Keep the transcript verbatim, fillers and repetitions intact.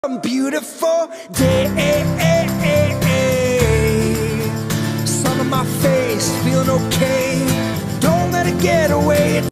beautiful day. Sun on my face, feeling okay. Don't let it get away.